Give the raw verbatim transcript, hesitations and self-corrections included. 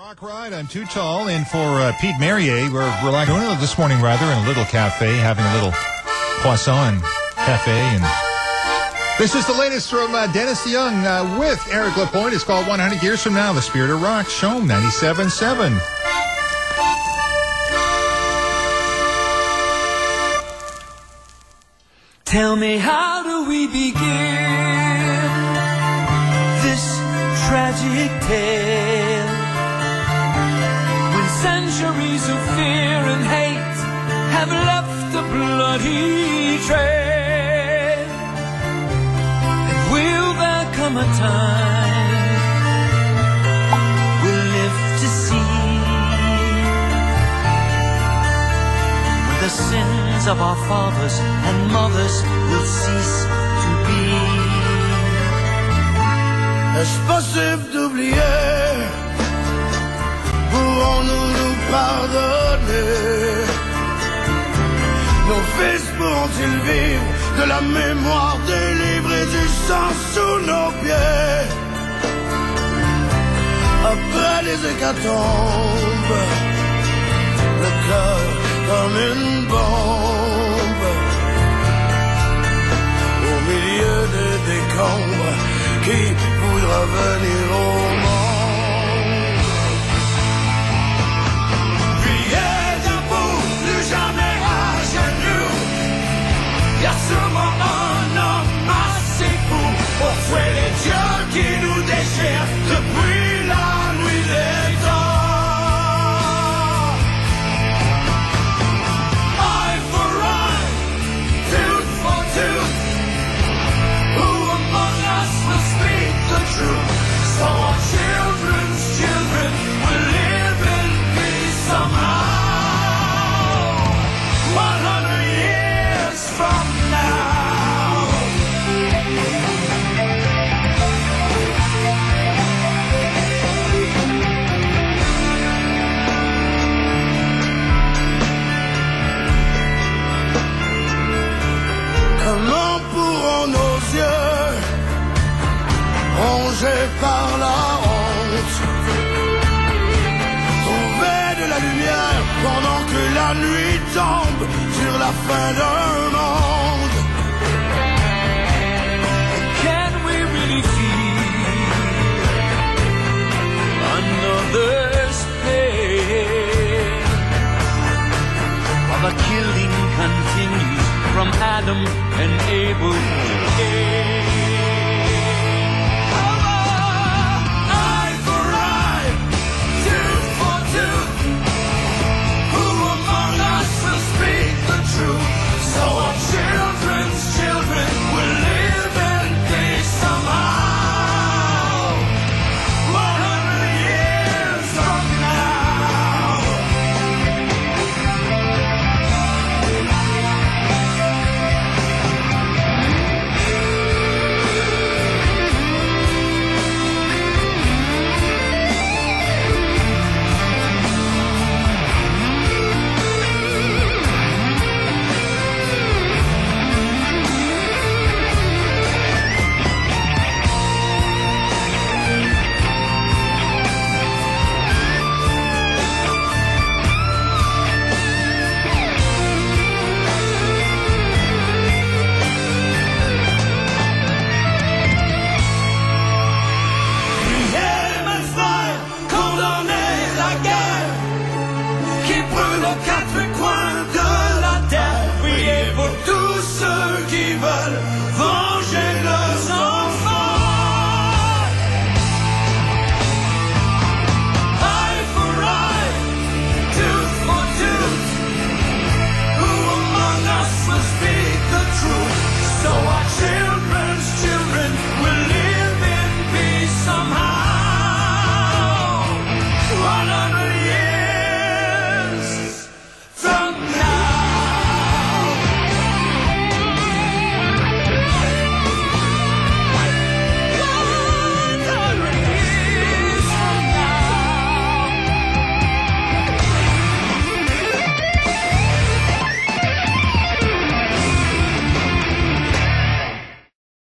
Rock Ride. I'm Too Tall, and for uh, Pete Merrier, we're relaxing this morning, rather, in a little cafe, having a little croissant cafe. And this is the latest from uh, Dennis Deyoung uh, with Eric Lapointe. It's called one hundred Years From Now, The Spirit of Rock. Show ninety-seven point seven. Tell me, how do we begin this tragic tale, when centuries of fear and hate have left a bloody trail? And will there come a time we'll live to see, when the sins of our fathers and mothers will cease to be? Est-ce possible d'oublier? Pourrons-nous nous pardonner? Nos fils pourront-ils vivre de la mémoire des livres et du sang sous nos pieds? Après les hécatombes, le cœur comme une bombe, au milieu des décombres, qui voudra venir au monde? Priez debout, plus jamais à genoux. Y a sûrement un homme assez fou pour tuer les dieux qui nous déchirent depuis la nuit des temps. Eye for eye, tooth for tooth. Who among us will speak the truth? So our children's children will live in peace somehow. One hundred years from now. Comment pourront nos yeux, rongés par la honte, trouver de la lumière pendant que la nuit tombe sur la fin d'un monde? Can we really feel another's pain while the killing continues from Adam and Abel to Cain? Eye for eye, tooth for tooth. Who among us will speak the truth? So our children's children will live in peace somehow. One hundred years from now. Priez, mes frères, condamnez la guerre qui brûle au cœur